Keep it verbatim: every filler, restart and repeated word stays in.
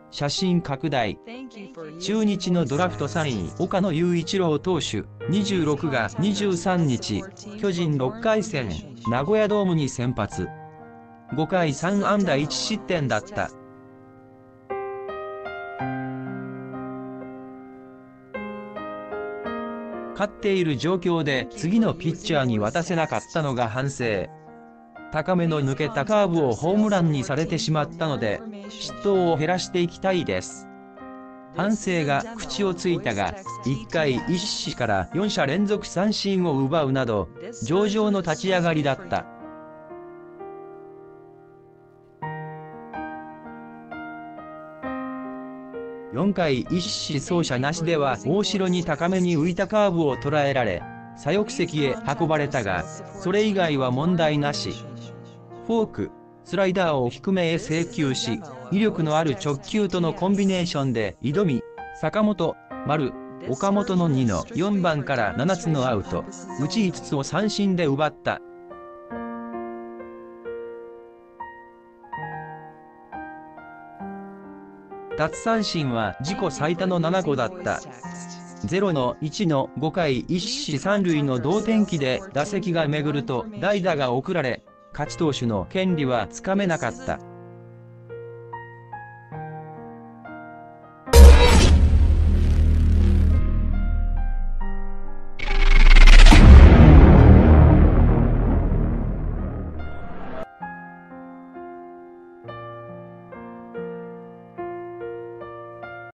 写真拡大。中日のドラフトさんい、岡野雄一郎投手、にじゅうろくがにじゅうさんにち、巨人ろっかい戦、名古屋ドームに先発。ごかいさんあんだいちしってんだった。勝っている状況で次のピッチャーに渡せなかったのが反省。高めの抜けたカーブをホームランにされてしまったので、失投を減らしていきたいです。反省が口をついたが、いっかいいっしからよんしゃ連続三振を奪うなど、上々の立ち上がりだった。よんかいいっし走者なしでは大城に高めに浮いたカーブを捉えられ、左翼席へ運ばれたが、それ以外は問題なし。フォーク、スライダーを低めへ制球し、威力のある直球とのコンビネーションで挑み、坂本、丸、岡本のにのよんばんからななつのアウト、うちいつつを三振で奪った。奪三振は自己最多のななこだった。ゼロのいちのごかいいっしさんるいの同点期で打席が巡ると代打が送られ、勝ち投手の権利はつかめなかった。